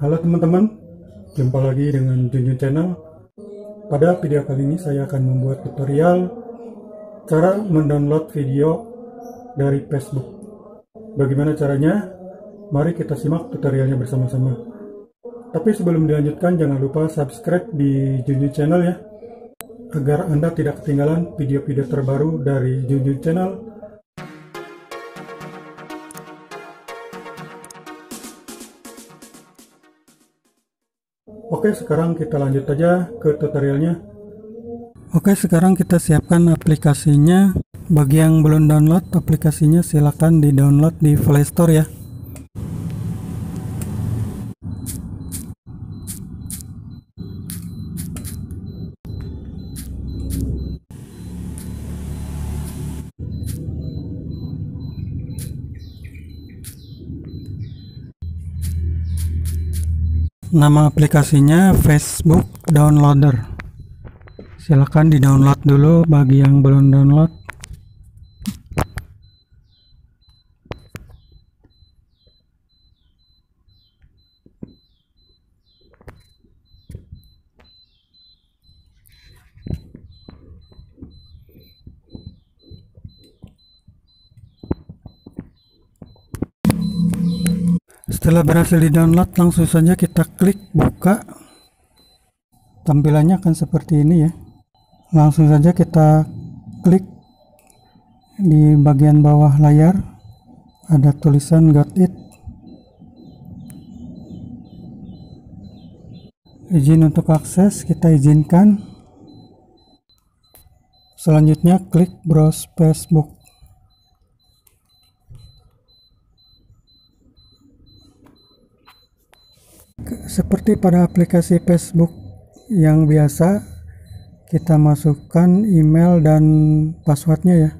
Halo teman-teman, jumpa lagi dengan Junjun Channel. Pada video kali ini saya akan membuat tutorial cara mendownload video dari Facebook. Bagaimana caranya? Mari kita simak tutorialnya bersama-sama. Tapi sebelum dilanjutkan, jangan lupa subscribe di Junjun Channel ya, agar Anda tidak ketinggalan video-video terbaru dari Junjun Channel. Oke, sekarang kita lanjut aja ke tutorialnya. Oke, sekarang kita siapkan aplikasinya. Bagi yang belum download aplikasinya, silahkan di-download di Play Store ya. Nama aplikasinya Facebook Downloader. Silahkan di-download dulu bagi yang belum download. Setelah berhasil di-download, langsung saja kita klik buka. Tampilannya akan seperti ini ya. Langsung saja kita klik di bagian bawah layar, ada tulisan Got It. Izin untuk akses, kita izinkan. Selanjutnya klik browse Facebook. Seperti pada aplikasi Facebook yang biasa, kita masukkan email dan passwordnya ya.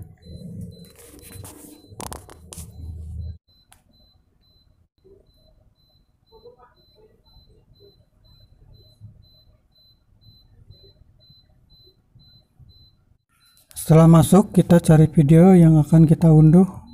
Setelah masuk, kita cari video yang akan kita unduh.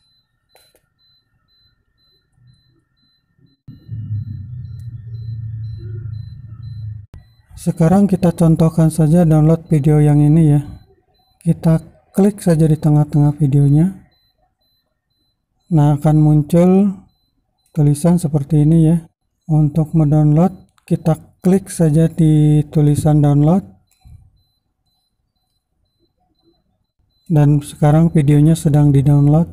Sekarang kita contohkan saja download video yang ini ya. Kita klik saja di tengah-tengah videonya. Nah, akan muncul tulisan seperti ini ya. Untuk mendownload, kita klik saja di tulisan download. Dan sekarang videonya sedang di-download.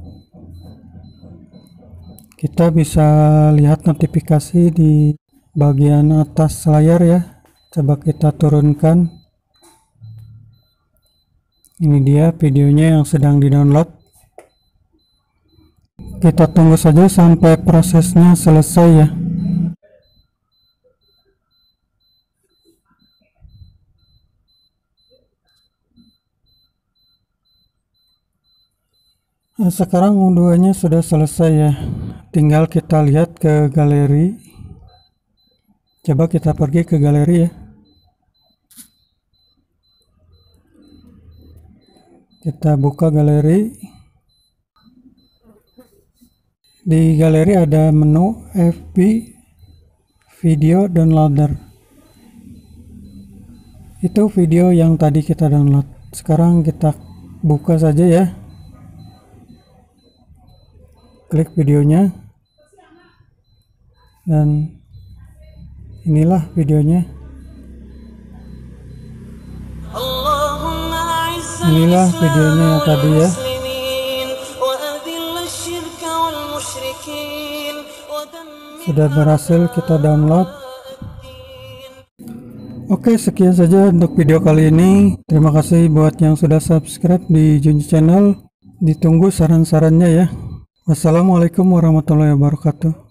Kita bisa lihat notifikasi di bagian atas layar ya. Coba kita turunkan. Ini dia videonya yang sedang di-download. Kita tunggu saja sampai prosesnya selesai ya. Nah, sekarang unduhannya sudah selesai ya. Tinggal kita lihat ke galeri. Coba kita pergi ke galeri ya. Kita buka galeri. Di galeri ada menu FB Video Downloader. Itu video yang tadi kita download. Sekarang kita buka saja ya. Klik videonya. Dan inilah videonya. Inilah videonya yang tadi ya. Sudah berhasil kita download. Oke, sekian saja untuk video kali ini. Terima kasih buat yang sudah subscribe di Junjun Channel. Ditunggu saran-sarannya ya. Wassalamualaikum warahmatullahi wabarakatuh.